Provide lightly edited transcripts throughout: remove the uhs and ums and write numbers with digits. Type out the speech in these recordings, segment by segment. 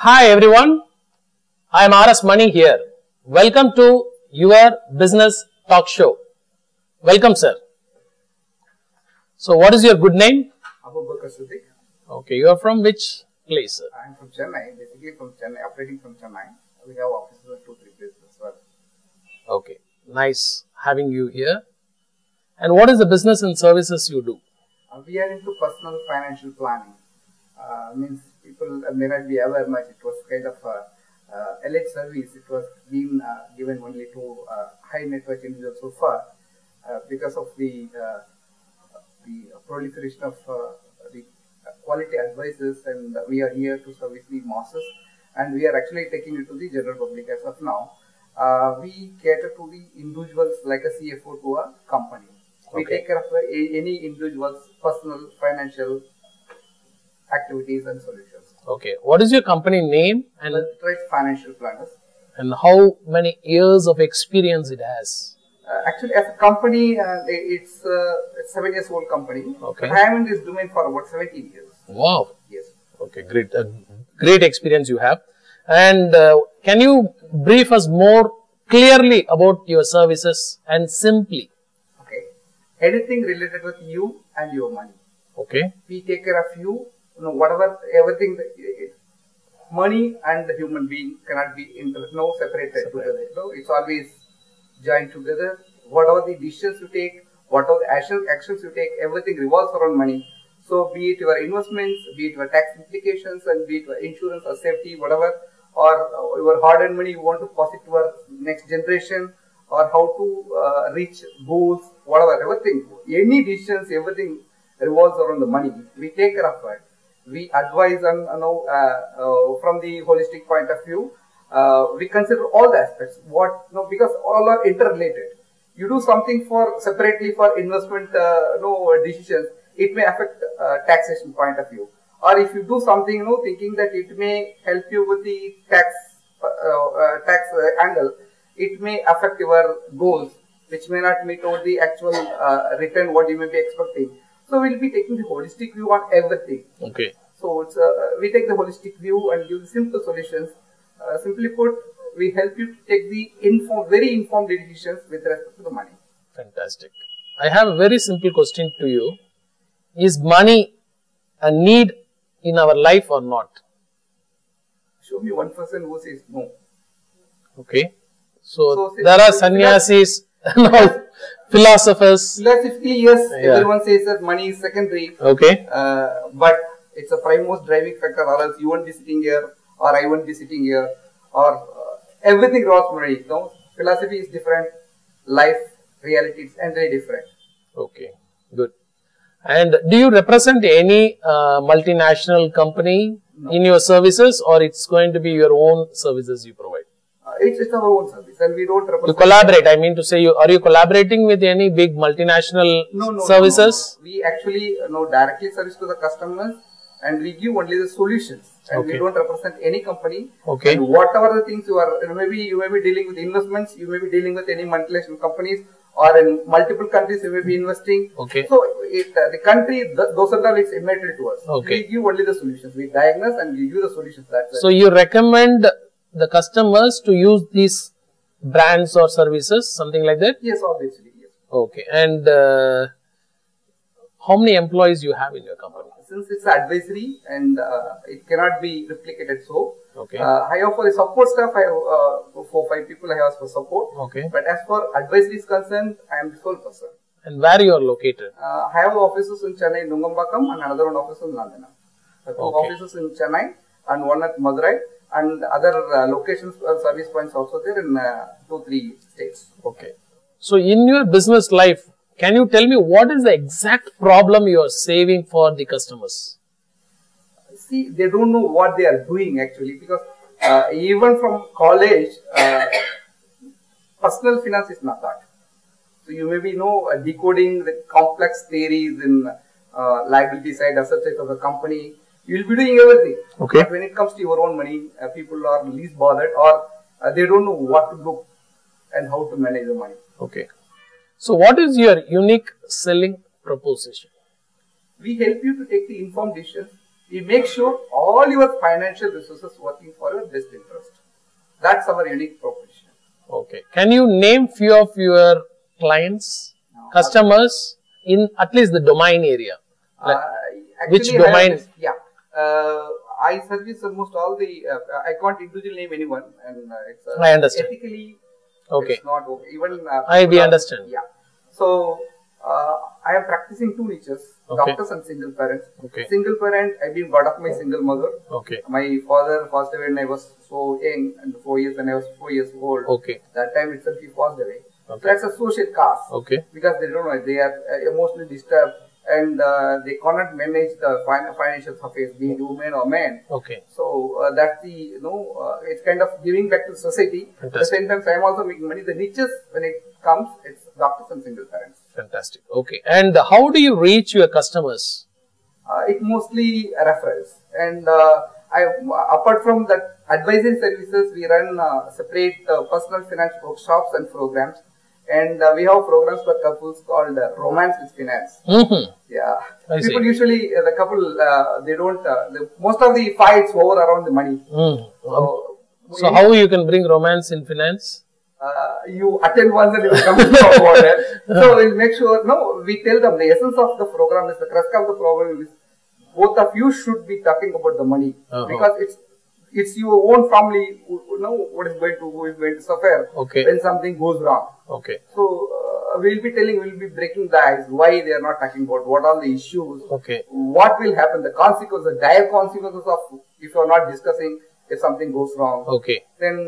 Hi everyone, I am RS Mani here. Welcome to your business talk show. Welcome sir. So what is your good name? Abubakr Siddique. Okay, you are from which place sir? I am from Chennai, basically from Chennai, operating from Chennai. We have offices at 2-3 places as well. Okay, nice having you here. And what is the business and services you do? We are into personal financial planning. Means people may not be aware much. It was kind of elite service. It was being given only to high net worth individuals so far because of the proliferation of the quality advices, and we are here to service the masses, and we are actually taking it to the general public as of now. We cater to the individuals like a CFO to a company. We take care of any individual's personal financial activities and solutions. Okay, what is your company name and Financial Planners. And how many years of experience it has? Actually, as a company, it's a 7 years old company. Okay. I am in this domain for about 17 years. Wow. Yes. Okay, great. Great experience you have. And can you brief us more clearly about your services and simply? Okay. Anything related with you and your money. Okay. We take care of you. Whatever, everything, money and the human being cannot be separated together. It's always joined together. Whatever the decisions you take, whatever the actions you take, everything revolves around money. So, be it your investments, be it your tax implications, and be it your insurance or safety, whatever, or your hard-earned money you want to pass it to our next generation, or how to reach goals, whatever, everything, any decisions, everything revolves around the money. We take care of it. We advise on, from the holistic point of view. We consider all the aspects. Because all are interrelated. You do something separately for investment, decisions. It may affect taxation point of view. Or if you do something, thinking that it may help you with the tax angle, it may affect your goals, which may not meet out the actual return what you may be expecting. So we'll be taking the holistic view on everything. Okay. So it's we take the holistic view and give simple solutions. Simply put, we help you to take the very informed decisions with respect to the money. Fantastic. I have a very simple question to you. Is money a need in our life or not? Show me one person who says no. Okay. So there are sannyasis and all. Philosophers. Philosophically, yes, everyone says that money is secondary. Okay. But it's a primemost driving factor, or else you won't be sitting here, or I won't be sitting here, or everything revolves money. Philosophy is different, life, reality is entirely different. Okay, good. And do you represent any multinational company in your services, or it's going to be your own services you provide? It's our own service, and we don't represent. You collaborate. I mean to say, are you collaborating with any big multinational services? No. We actually directly service to the customers, and we give only the solutions. And we don't represent any company. Okay. And whatever the things you may be dealing with investments, you may be dealing with any multinational companies, or in multiple countries you may be investing. Okay. So the country, those are the it's immaterial to us. Okay. We give only the solutions. We diagnose and we give the solutions. That's so you recommend the customers to use these brands or services, something like that? Yes, obviously, yes. Okay. And how many employees you have in your company? Since it's advisory and it cannot be replicated so. Okay. I have for the support staff, I have 4-5 people I have for support. Okay. But as for advisory is concerned, I am the sole person. And where you are located? I have offices in Chennai, Nungambakam, and another one office in London. Two offices in Chennai and one at Madurai, and other locations, service points also there in 2-3 states. Okay. So in your business life, can you tell me what is the exact problem you are saving for the customers? See, they don't know what they are doing actually, because even from college, personal finance is not that. So you may be decoding the complex theories in liability side, asset side of the company. You will be doing everything. Okay. But when it comes to your own money, people are least bothered, or they don't know what to do and how to manage the money. Okay. So what is your unique selling proposition? We help you to take the informed decisions We make sure all your financial resources working for your best interest. That's our unique proposition. Okay. Can you name few of your clients, customers in at least the domain area? Which domain? I service almost all the. I can't individually name anyone, and it's I understand. ethically. Okay. It's not okay. Even we understand. Yeah. So I am practicing two niches: Okay. doctors and single parents. Okay. Single parent, I've been brought up my single mother. Okay. My father passed away when I was so young, and 4 years when I was 4 years old. Okay. That time itself he passed away. Okay. So that's a social cause. Okay. Because they don't know, they are emotionally disturbed, and they cannot manage the financial affairs, be it woman or man. Okay. So that's the it's kind of giving back to society. Fantastic. At the same time, I am also making money. The niches when it comes, it's doctors and single parents. Fantastic. Okay. And how do you reach your customers? It mostly referrals, and apart from that advisory services, we run separate personal finance workshops and programs. And we have programs for couples called Romance with Finance. Mm-hmm. Yeah. I People see. usually, the couple, they don't, most of the fights over around the money. Mm. So we- how you can bring romance in finance? you attend once and you will come to know about it. So we'll make sure, we tell them the essence of the program is the crux of the program is both of you should be talking about the money. Uh-huh. Because it's your own family who know who is going to suffer Okay. when something goes wrong. Okay. So we'll be breaking the ice, why they are not talking about, what are the issues, Okay. what will happen, the consequences, the dire consequences of if you are not discussing if something goes wrong. Okay. Then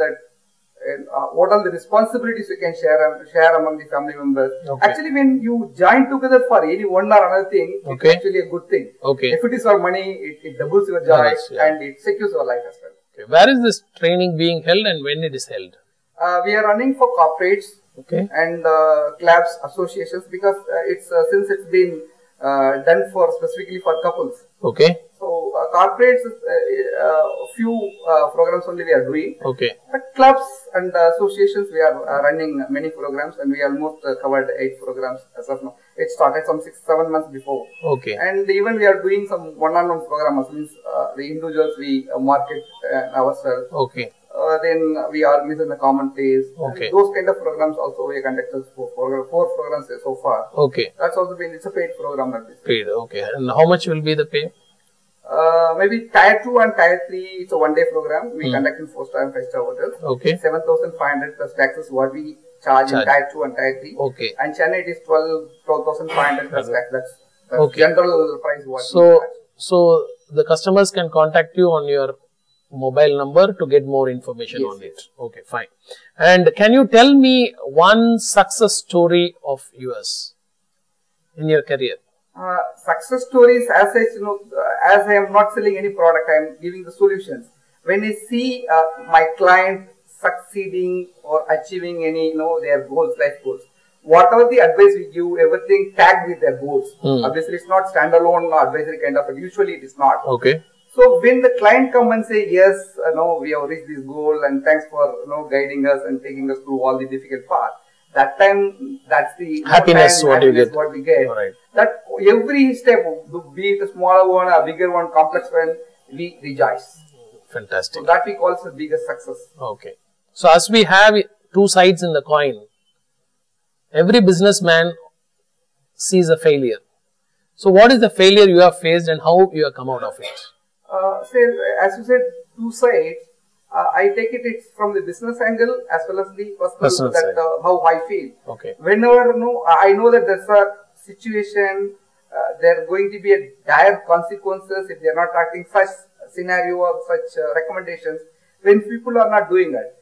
what are the responsibilities you can share among the family members. Okay. Actually, when you join together for any one or another thing, Okay. it's actually a good thing. Okay. If it is for money, it doubles your joy Yes, yeah. and it secures your life as well. Okay. Where is this training being held and when it is held? We are running for corporates Okay. and clubs, associations, because since it's been done for specifically for couples. Okay. So corporates, few programs only we are doing. Okay. But clubs and associations, we are running many programs, and we almost covered 8 programs as of now. It started some 6-7 months before. Okay. And even we are doing some one-on-one programs, means the individuals we market ourselves. Okay. Then we organize in a common place. Okay. And those kind of programs also we conducted for 4 programs so far. Okay. That's also been, it's a paid program like this. Paid. Okay. And how much will be the pay? Maybe Tier 2 and Tier 3, it's a one-day program. We conduct in 4-star and 5-star hotels. Okay. 7,500 plus taxes what we charge in Tier 2 and Tier 3. Okay. And Chennai it is 12,500 plus tax. That's Okay. general price what we So, charge. so the customers can contact you on your mobile number to get more information Yes, on it. Okay, fine. And can you tell me one success story of yours in your career? Success stories, as as I am not selling any product, I am giving the solutions. When I see my client succeeding or achieving any, their goals, life goals, whatever the advice we give, everything tagged with their goals. Obviously, it's not standalone advisory kind of, usually it is not. Okay. So when the client come and say, yes, we have reached this goal and thanks for, guiding us and taking us through all the difficult path. That time, that's the Happiness, what you get. What we get. All right. That every step, be it a smaller one, a bigger one, complex one, we rejoice. Fantastic. So that we call the biggest success. Okay. So as we have two sides in the coin, every businessman sees a failure. So what is the failure you have faced and how you have come out of it? As you said, two sides. I take it's from the business angle as well as the personal side. how I feel. Okay. Whenever I know that there's a situation, there are going to be a dire consequences if they are not acting such scenario or such recommendations. When people are not doing it,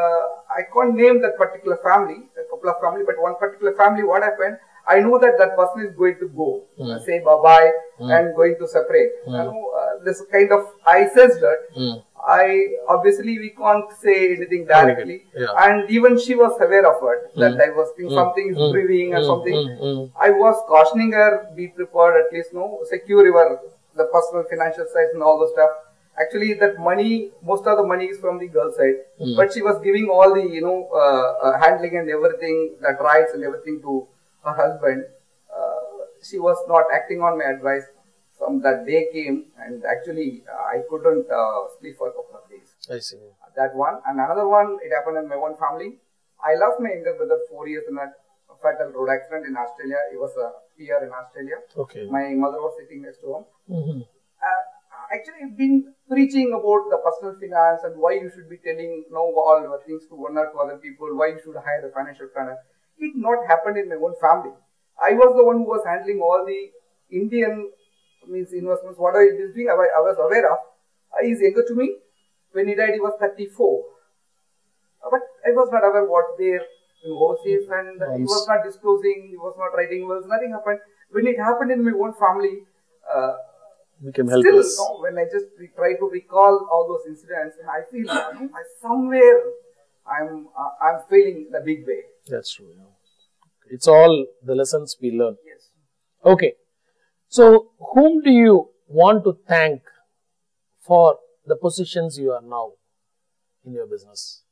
I can't name that particular family, a couple of family, but one particular family. What happened? I know that that person is going to go, say bye-bye, and going to separate. This kind of, I sensed that. Obviously we can't say anything directly, and even she was aware of it, that I was thinking something is brewing or something. I was cautioning her, be prepared, at least secure the personal financial side and all the stuff. Actually, that money, most of the money is from the girl side, but she was giving all the handling and everything, that rights and everything to her husband. She was not acting on my advice. that day came, and actually I couldn't sleep for a couple of days. I see. That one. And another one, it happened in my own family. I lost my younger brother 4 years in a fatal road accident in Australia. He was a PR in Australia. Okay. My mother was sitting next to him. Mm-hmm. Actually, I've been preaching about the personal finance and why you should be telling all your things to one or two other people, why you should hire a financial planner. It not happened in my own family. I was the one who was handling all the Indian investments, whatever he was doing, I was aware of. He's younger to me. When he died, he was 34. But I was not aware what there in overseas, and he was not disclosing, he was not writing wills, nothing happened. When it happened in my own family, became helpless. Still, when I just try to recall all those incidents, and I feel somewhere I'm failing in a big way. That's true. Yeah. It's all the lessons we learn. Yes. Okay. So, whom do you want to thank for the positions you are now in your business?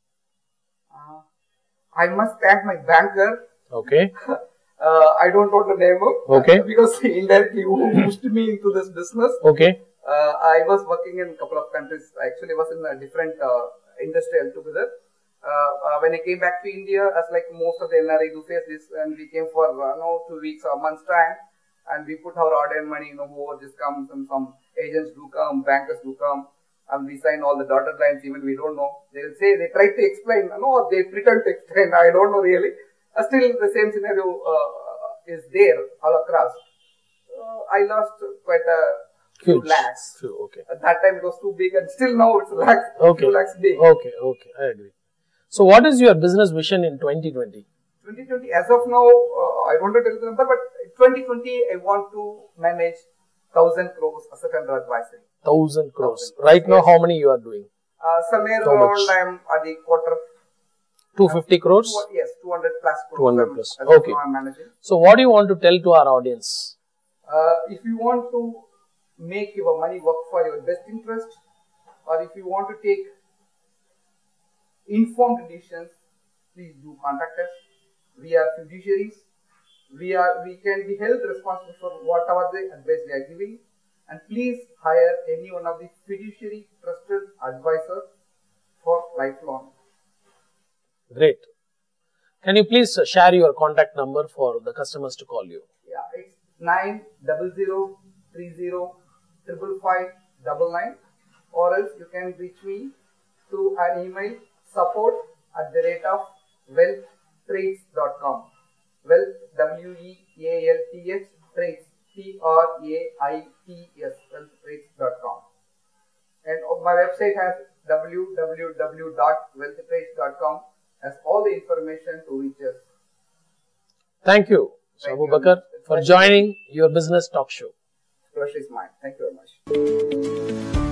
I must thank my banker. Okay. I don't want to name him. Okay. Because he indirectly pushed me into this business. Okay. I was working in a couple of countries. I actually was in a different industry altogether. When I came back to India, as like most of the NRI do face this, and we came for 2 weeks or a month's time, and we put our hard-earned money, whoever just comes, and some agents do come, bankers do come, and we sign all the dotted lines, even we don't know. They will say, they try to explain, they pretend to explain, I don't know really. Still the same scenario is there all across. I lost quite a few lakhs. Okay. At that time it was too big, and still now it's lakhs, few lakhs big. Okay, I agree. So what is your business vision in 2020? 2020, as of now, I don't want to tell the number, but 2020 I want to manage 1,000 crores asset under advisory. 1,000 crores. Right now, how many you are doing? Somewhere around I am at the quarter. 250 crores? Yes, 200 plus crores. 200 plus. Okay. I'm managing. So, what do you want to tell to our audience? If you want to make your money work for your best interest, or if you want to take informed decisions, please do contact us. We are fiduciaries. We can be held responsible for whatever the advice we are giving. And please hire any one of the fiduciary trusted advisor for lifelong. Great. Can you please share your contact number for the customers to call you? Yeah, it's 90030555599, or else you can reach me through an email support@wealthtrades.com. Wealth, WEALTH, trades, TRAITS, wealthtrades.com. And my website has www.wealthtrades.com, has all the information to reach us. Thank you, Abubakr, for joining your business talk show. Pleasure is mine. Thank you very much.